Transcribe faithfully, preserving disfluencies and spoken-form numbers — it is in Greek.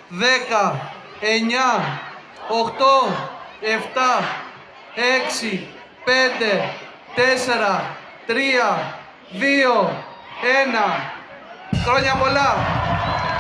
δέκα, εννιά, οκτώ, επτά, έξι, πέντε, τέσσερα, τρία, δύο, ένα. Χρόνια πολλά!